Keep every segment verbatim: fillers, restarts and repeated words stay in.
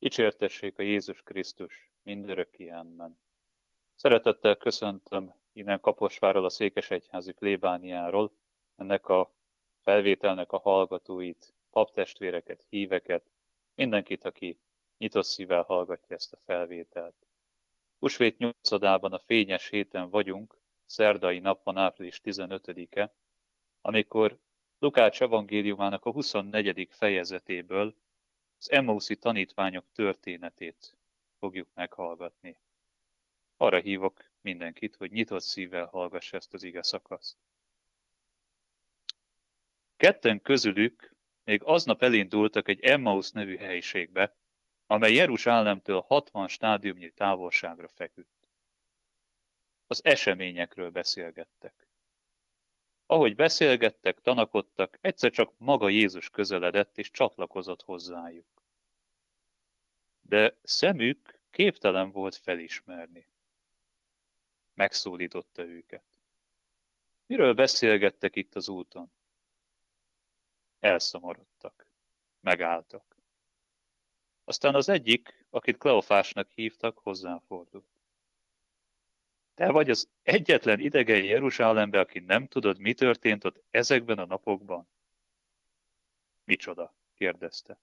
Dicsértessék a Jézus Krisztus mindörökké, amen. Szeretettel köszöntöm innen Kaposvárról, a székesegyházi plébániáról ennek a felvételnek a hallgatóit, paptestvéreket, híveket, mindenkit, aki nyitott szívvel hallgatja ezt a felvételt. Húsvét nyolcadában a fényes héten vagyunk, szerdai nap van, április tizenötödike, amikor Lukács evangéliumának a huszonnegyedik fejezetéből az Emmauszi tanítványok történetét fogjuk meghallgatni. Arra hívok mindenkit, hogy nyitott szívvel hallgassa ezt az ige szakaszt. Ketten közülük még aznap elindultak egy Emmaus nevű helyiségbe, amely Jeruzsálemtől hatvan stádiumnyi távolságra feküdt. Az eseményekről beszélgettek. Ahogy beszélgettek, tanakodtak, egyszer csak maga Jézus közeledett és csatlakozott hozzájuk. De szemük képtelen volt felismerni. Megszólította őket. Miről beszélgettek itt az úton? Elszomorodtak. Megálltak. Aztán az egyik, akit Kleofásnak hívtak, hozzáfordult. Te vagy az egyetlen idegen Jeruzsálemben, aki nem tudod, mi történt ott ezekben a napokban? Micsoda? Kérdezte.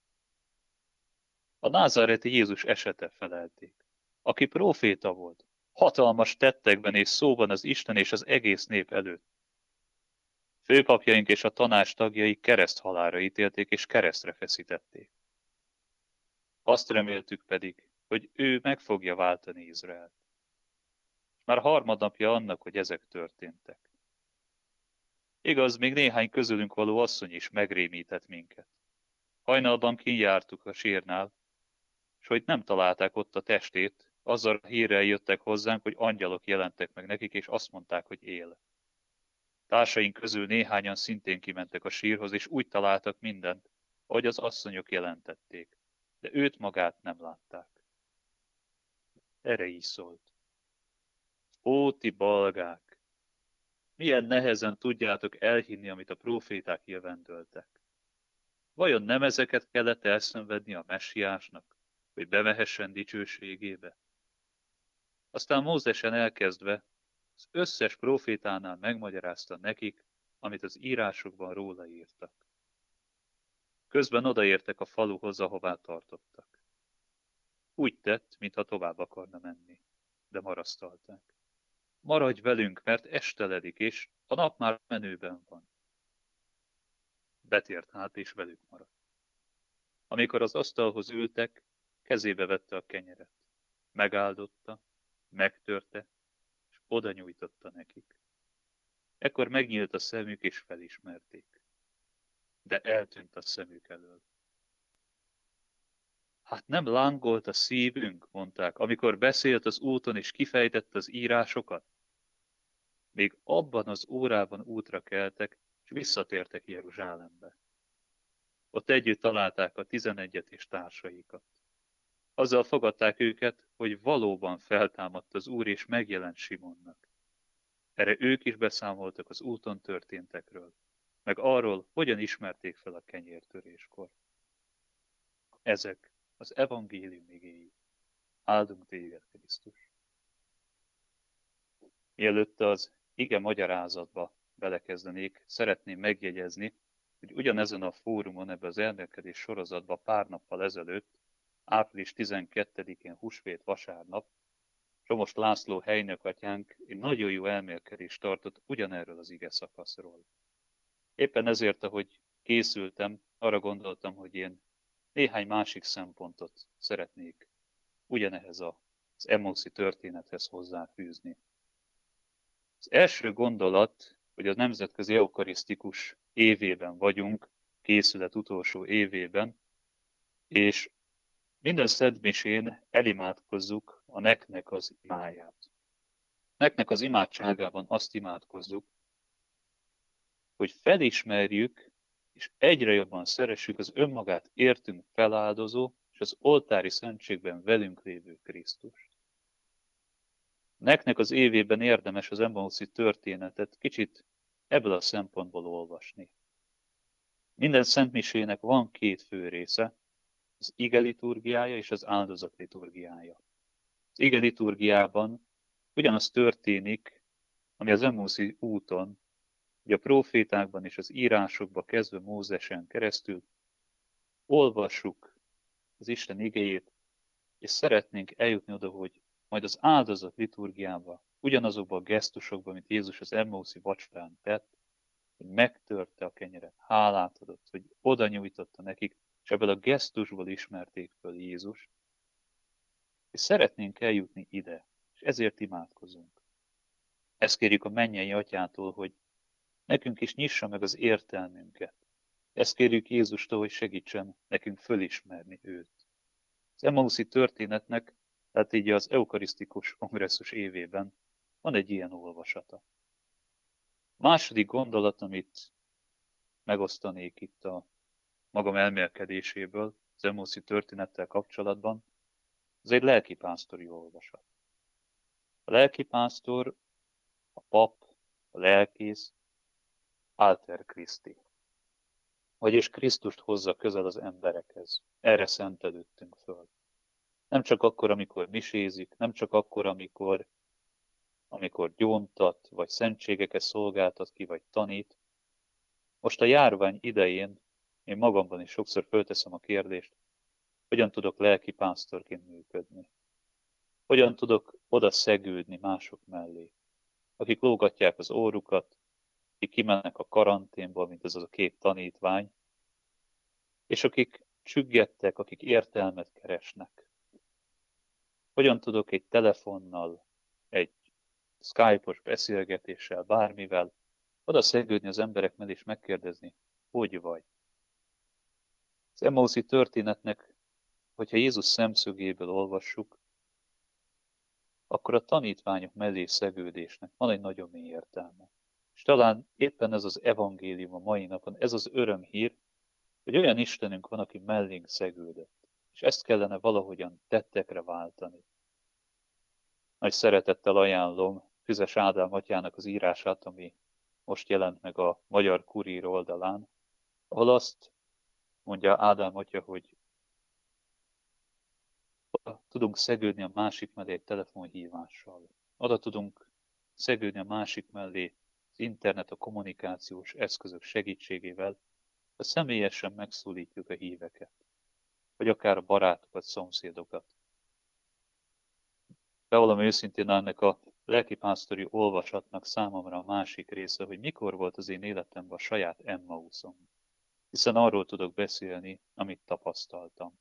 A názáreti Jézus esete, felelték, aki próféta volt, hatalmas tettekben és szóban az Isten és az egész nép előtt. Főpapjaink és a tanács tagjai kereszthalálra ítélték és keresztre feszítették. Azt reméltük pedig, hogy ő meg fogja váltani Izraelt. Már harmadnapja annak, hogy ezek történtek. Igaz, még néhány közülünk való asszony is megrémített minket. Hajnalban kijártuk a sírnál, és hogy nem találták ott a testét, azzal a hírrel jöttek hozzánk, hogy angyalok jelentek meg nekik, és azt mondták, hogy él. Társaink közül néhányan szintén kimentek a sírhoz, és úgy találtak mindent, ahogy az asszonyok jelentették, de őt magát nem látták. Erre így szólt. Ó, ti balgák! Milyen nehezen tudjátok elhinni, amit a próféták jövendöltek. Vajon nem ezeket kellett elszenvedni a messiásnak, hogy bemehessen dicsőségébe? Aztán Mózesen elkezdve az összes prófétánál megmagyarázta nekik, amit az írásokban róla írtak. Közben odaértek a faluhoz, ahová tartottak. Úgy tett, mintha tovább akarna menni, de marasztalták. Maradj velünk, mert esteledik, és a nap már menőben van. Betért hát, és velük maradt. Amikor az asztalhoz ültek, kezébe vette a kenyeret. Megáldotta, megtörte, és oda nyújtotta nekik. Ekkor megnyílt a szemük, és felismerték. De eltűnt a szemük elől. Hát nem lángolt a szívünk, mondták, amikor beszélt az úton, és kifejtette az írásokat? Még abban az órában útra keltek, és visszatértek Jeruzsálembe. Ott együtt találták a tizenegyet és társaikat. Azzal fogadták őket, hogy valóban feltámadt az Úr, és megjelent Simonnak. Erre ők is beszámoltak az úton történtekről, meg arról, hogyan ismerték fel a kenyértöréskor. Ezek az evangélium igéi. Áldunk téged, Krisztus! Mielőtt az ige magyarázatba belekezdenék, szeretném megjegyezni, hogy ugyanezen a fórumon, ebbe az elmélkedés sorozatba pár nappal ezelőtt, április tizenkettedikén, húsvét vasárnap, Somos László helynökatyánk egy nagyon jó elmélkedést tartott ugyanerről az ige szakaszról. Éppen ezért, ahogy készültem, arra gondoltam, hogy én néhány másik szempontot szeretnék ugyanehez az Emmausi történethez hozzáfűzni. Az első gondolat, hogy a nemzetközi eukarisztikus évében vagyunk, készület utolsó évében, és minden szentmisén elimádkozzuk a neknek az imáját. Neknek az imádságában azt imádkozzuk, hogy felismerjük, és egyre jobban szeressük az önmagát értünk feláldozó, és az oltári szentségben velünk lévő Krisztust. Neknek az évében érdemes az Emmausi történetet kicsit ebből a szempontból olvasni. Minden szentmisének van két fő része. az ige liturgiája és az áldozat liturgiája. Az ige liturgiában ugyanaz történik, ami az Emmauszi úton, hogy a prófétákban és az írásokban kezdve Mózesen keresztül olvassuk az Isten igéjét, és szeretnénk eljutni oda, hogy majd az áldozat liturgiában, ugyanazokban a gesztusokban, mint Jézus az Emmauszi vacsorán tett, hogy megtörte a kenyeret, hálát adott, hogy oda nyújtotta nekik, és ebből a gesztusból ismerték föl Jézus. És szeretnénk eljutni ide, és ezért imádkozunk. Ezt kérjük a mennyei Atyától, hogy nekünk is nyissa meg az értelmünket. Ezt kérjük Jézustól, hogy segítsen nekünk fölismerni őt. Az Emmauszi történetnek, tehát így az eukarisztikus kongresszus évében van egy ilyen olvasata. A második gondolat, amit megosztanék itt a magam elmélkedéséből, az Emmauszi történettel kapcsolatban, az egy lelkipásztori olvasat. A lelkipásztor, a pap, a lelkész, alter Christi. Vagyis Krisztust hozza közel az emberekhez. Erre szentelődtünk föl. Nem csak akkor, amikor misézik, nem csak akkor, amikor, amikor gyóntat, vagy szentségeket szolgáltat ki, vagy tanít. Most a járvány idején én magamban is sokszor fölteszem a kérdést, hogyan tudok lelkipásztorként működni. Hogyan tudok oda szegődni mások mellé, akik lógatják az órukat, akik kimennek a karanténból, mint ez az a két tanítvány, és akik csüggettek, akik értelmet keresnek. Hogyan tudok egy telefonnal, egy Skype-os beszélgetéssel, bármivel oda szegődni az emberek mellé és megkérdezni, hogy vagy. Az Emmauszi történetnek, hogyha Jézus szemszögéből olvassuk, akkor a tanítványok mellé szegődésnek van egy nagyon mély értelme. És talán éppen ez az evangélium a mai napon, ez az örömhír, hogy olyan Istenünk van, aki mellénk szegődött. És ezt kellene valahogyan tettekre váltani. Nagy szeretettel ajánlom Füzes Ádám atyának az írását, ami most jelent meg a Magyar Kurír oldalán, ahol azt mondja Ádám atya, hogy tudunk szegődni a másik mellé egy telefonhívással. Oda tudunk szegődni a másik mellé az internet, a kommunikációs eszközök segítségével, ha személyesen megszólítjuk a híveket, vagy akár a barátokat, szomszédokat. Bevallom őszintén, ennek a lelkipásztori olvasatnak számomra a másik része, hogy mikor volt az én életemben a saját Emmauszom. Hiszen arról tudok beszélni, amit tapasztaltam.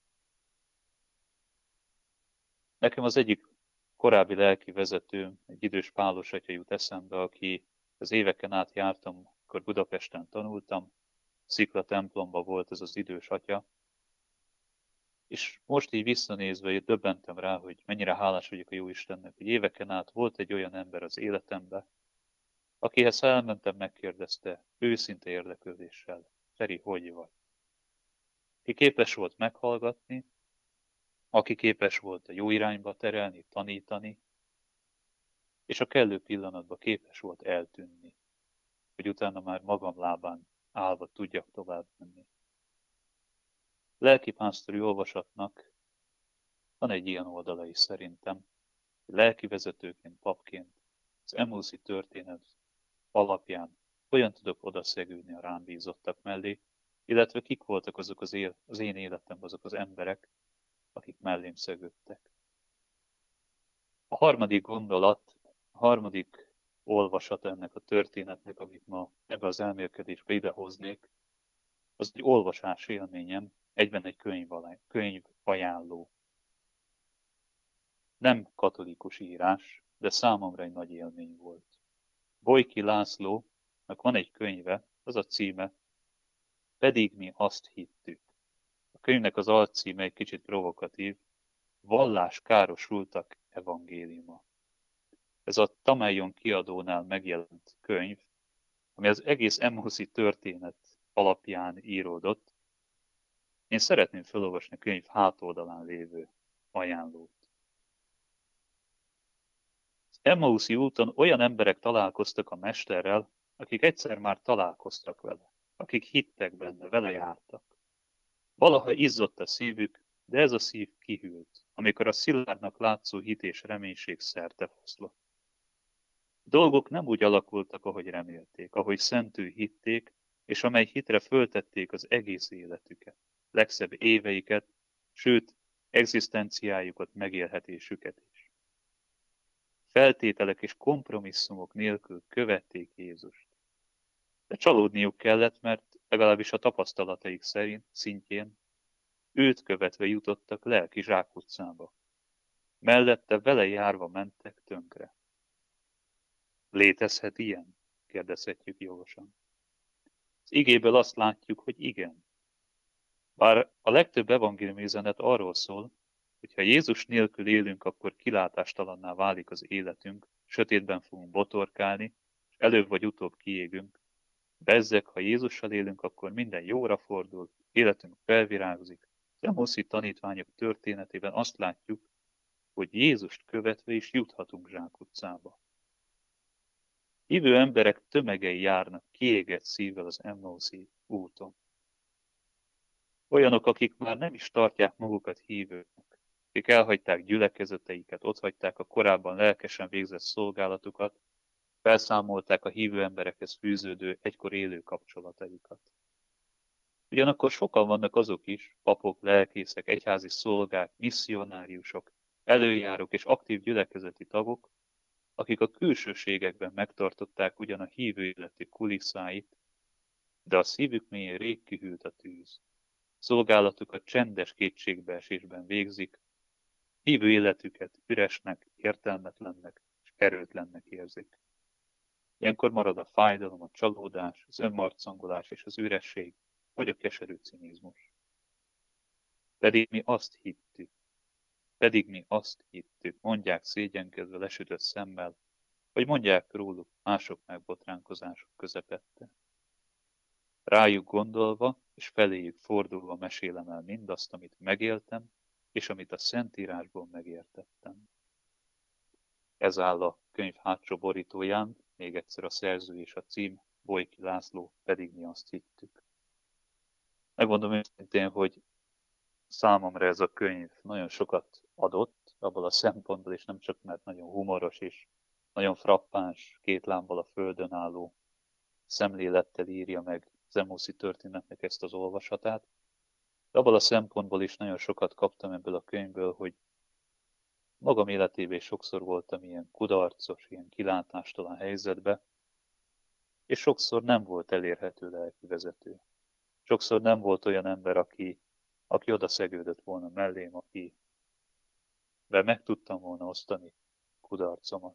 Nekem az egyik korábbi lelki vezetőm, egy idős pálos atya jut eszembe, aki az éveken át jártam, akkor Budapesten tanultam, Szikla templomba volt ez az idős atya, és most így visszanézve döbbentem rá, hogy mennyire hálás vagyok a Jóistennek, hogy éveken át volt egy olyan ember az életemben, akihez elmentem, megkérdezte őszinte érdeklődéssel, Feri, hogy vagy? Aki képes volt meghallgatni, aki képes volt a jó irányba terelni, tanítani, és a kellő pillanatban képes volt eltűnni, hogy utána már magam lábán állva tudjak tovább menni. Lelkipásztori olvasatnak van egy ilyen oldala is szerintem, hogy lelkivezetőként, papként az Emmauszi történet alapján hogyan tudok odaszegődni a rám bízottak mellé, illetve kik voltak azok az, él, az én életemben azok az emberek, akik mellém szegődtek. A harmadik gondolat, a harmadik olvasat ennek a történetnek, amit ma ebbe az elmélkedésbe idehoznék, az egy olvasás élményem, egyben egy könyv ajánló. Nem katolikus írás, de számomra egy nagy élmény volt. Bojki Lászlónak van egy könyve, az a címe, Pedig mi azt hittük. A könyvnek az alcíme egy kicsit provokatív, Vallás károsultak evangéliuma. Ez a Tameion kiadónál megjelent könyv, ami az egész Emmauszi történet alapján íródott. Én szeretném felolvasni a könyv hátoldalán lévő ajánlót. Az Emmauszi úton olyan emberek találkoztak a mesterrel, akik egyszer már találkoztak vele, akik hittek benne, vele jártak. Valaha izzott a szívük, De ez a szív kihűlt, amikor a szilárdnak látszó hit és reménység szerte foszlott. Dolgok nem úgy alakultak, ahogy remélték, ahogy szentül hitték, és amely hitre föltették az egész életüket, legszebb éveiket, sőt, egzisztenciájukat, megélhetésüket is. Feltételek és kompromisszumok nélkül követték Jézust. De csalódniuk kellett, mert legalábbis a tapasztalataik szerint szintjén őt követve jutottak lelki zsákutcába. Mellette vele járva mentek tönkre. Létezhet ilyen? Kérdezhetjük jogosan. Az igéből azt látjuk, hogy igen. Bár a legtöbb evangéliumi üzenet arról szól, hogy ha Jézus nélkül élünk, akkor kilátástalanná válik az életünk, sötétben fogunk botorkálni, és előbb vagy utóbb kiégünk. Bezzeg, ha Jézussal élünk, akkor minden jóra fordul, életünk felvirágozik. Az Emmóuszi tanítványok történetében azt látjuk, hogy Jézust követve is juthatunk zsákutcába. Hívő emberek tömegei járnak kiégett szívvel az Emmóuszi úton. Olyanok, akik már nem is tartják magukat hívőknek, akik elhagyták gyülekezeteiket, otthagyták a korábban lelkesen végzett szolgálatukat, felszámolták a hívő emberekhez fűződő, egykor élő kapcsolataikat. Ugyanakkor sokan vannak azok is, papok, lelkészek, egyházi szolgák, misszionáriusok, előjárók és aktív gyülekezeti tagok, akik a külsőségekben megtartották ugyan a hívő életi kulisszáit, de a szívük mélyén rég kihűlt a tűz. Szolgálatukat csendes kétségbeesésben végzik, hívő életüket üresnek, értelmetlennek és erőtlennek érzik. Ilyenkor marad a fájdalom, a csalódás, az önmarcangolás és az üresség, vagy a keserű cinizmus. Pedig mi azt hittük, pedig mi azt hittük, mondják szégyenkezve lesütött szemmel, vagy mondják róluk mások megbotránkozások közepette. Rájuk gondolva, és feléjük fordulva mesélem el mindazt, amit megéltem, és amit a Szentírásból megértettem. Ez áll a könyv hátsó borítóján, még egyszer a szerző és a cím, Bojki László, pedig mi azt hittük. Megmondom őszintén, hogy számomra ez a könyv nagyon sokat adott, abból a szempontból, és nem csak mert nagyon humoros és nagyon frappáns, két lábbal a földön álló szemlélettel írja meg az Emmóuszi történetnek ezt az olvasatát, de abból a szempontból is nagyon sokat kaptam ebből a könyvből, hogy magam életében is sokszor voltam ilyen kudarcos, ilyen kilátástalan helyzetbe, és sokszor nem volt elérhető lelkivezető. Sokszor nem volt olyan ember, aki, aki oda szegődött volna mellém, aki be meg tudtam volna osztani kudarcomat.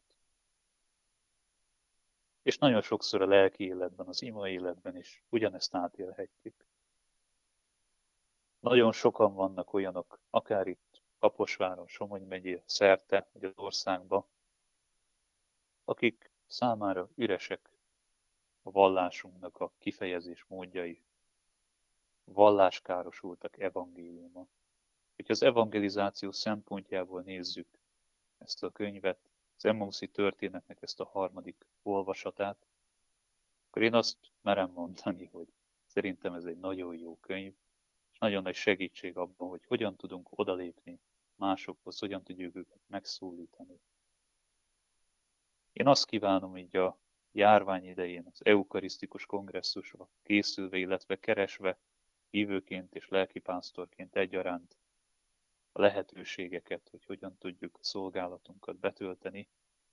És nagyon sokszor a lelki életben, az ima életben is ugyanezt átélhetjük. Nagyon sokan vannak olyanok, akár itt Kaposváron, Somogy megyé szerte, vagy az országban, akik számára üresek a vallásunknak a kifejezés módjai, valláskárosultak evangéliuma. Hogyha az evangelizáció szempontjából nézzük ezt a könyvet, az Emmóuszi történetnek ezt a harmadik olvasatát, akkor én azt merem mondani, hogy szerintem ez egy nagyon jó könyv, és nagyon nagy segítség abban, hogy hogyan tudunk odalépni másokhoz, hogyan tudjuk őket megszólítani. Én azt kívánom így a járvány idején, az eukarisztikus kongresszusra készülve, illetve keresve hívőként és lelkipásztorként egyaránt a lehetőségeket, hogy hogyan tudjuk a szolgálatunkat betölteni.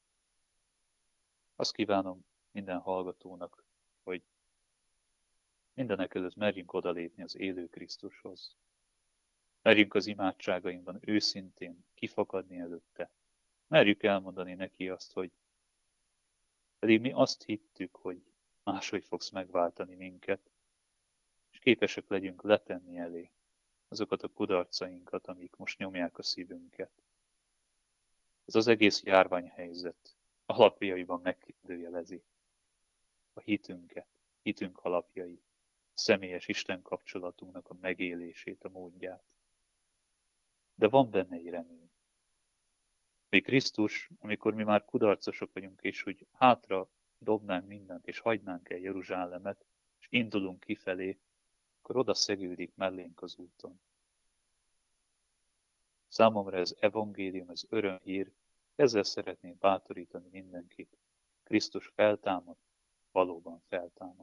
Azt kívánom minden hallgatónak, hogy mindenekelőtt merjünk odalépni az élő Krisztushoz. Merjünk az imádságainkban őszintén kifakadni előtte. Merjük elmondani neki azt, hogy pedig mi azt hittük, hogy máshogy fogsz megváltani minket, és képesek legyünk letenni elé azokat a kudarcainkat, amik most nyomják a szívünket. Ez az egész járványhelyzet alapjaiban megkérdőjelezi a hitünket, hitünk alapjai, a személyes Isten kapcsolatunknak a megélését, a módját. De van benne egy remény. Mi Krisztus, amikor mi már kudarcosok vagyunk, és hogy hátra dobnánk mindent, és hagynánk el Jeruzsálemet, és indulunk kifelé, akkor oda szegődik mellénk az úton. Számomra ez evangélium, ez örömhír, ezzel szeretném bátorítani mindenkit. Krisztus feltámad, valóban feltámad.